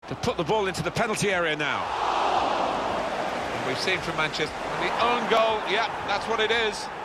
to put the ball into the penalty area now. We've seen from Manchester, the own goal, yeah, that's what it is.